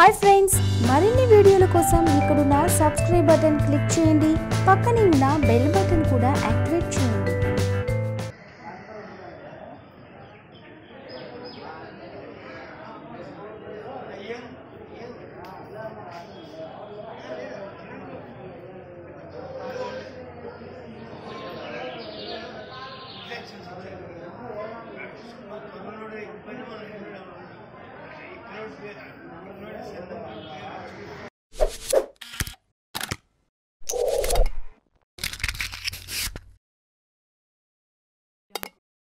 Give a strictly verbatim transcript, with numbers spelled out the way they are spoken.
Hi friends, మరిన్ని వీడియోల కోసం ఇక్కడున్న సబ్స్క్రైబ్ బటన్ క్లిక్ చేయండి. పక్కనే ఉన్న బెల్ బటన్ కూడా యాక్టివేట్